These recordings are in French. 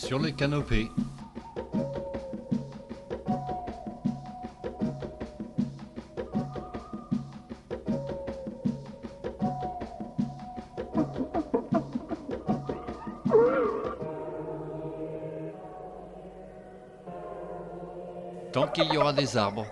sur les canopées. Tant qu'il y aura des arbres.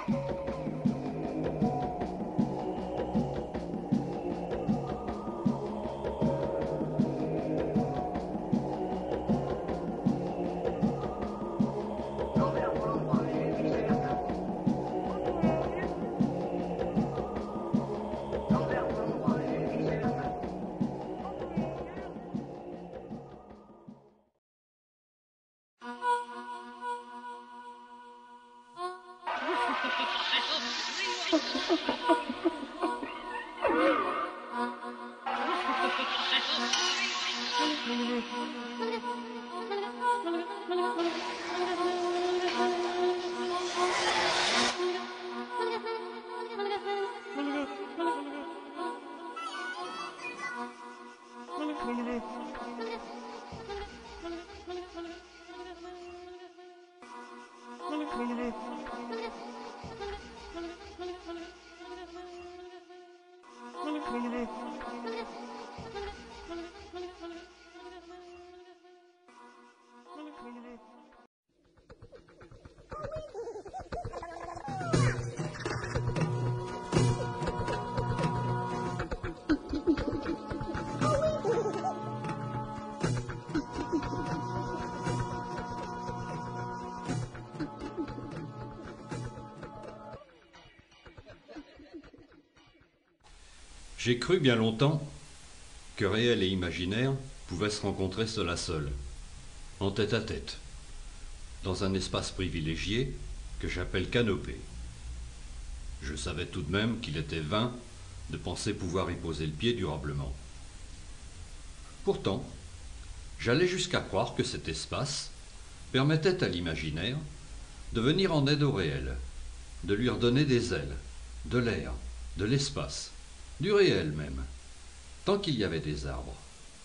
J'ai cru bien longtemps que réel et imaginaire pouvaient se rencontrer seul à seul, en tête à tête, dans un espace privilégié que j'appelle canopée. Je savais tout de même qu'il était vain de penser pouvoir y poser le pied durablement. Pourtant, j'allais jusqu'à croire que cet espace permettait à l'imaginaire de venir en aide au réel, de lui redonner des ailes, de l'air, de l'espace, du réel même, tant qu'il y avait des arbres.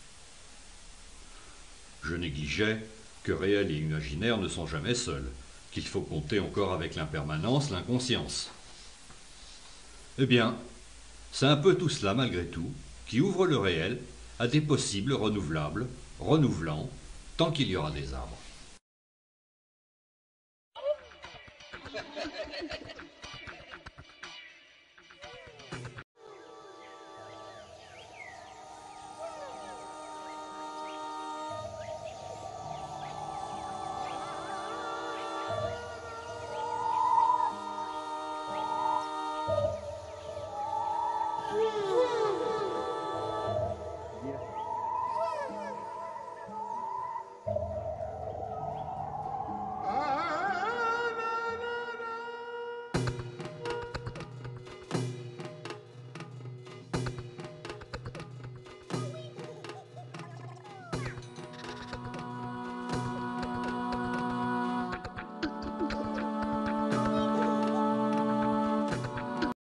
Je négligeais que réel et imaginaire ne sont jamais seuls, qu'il faut compter encore avec l'impermanence, l'inconscience. Eh bien, c'est un peu tout cela malgré tout, qui ouvre le réel à des possibles renouvelables, renouvelants, tant qu'il y aura des arbres.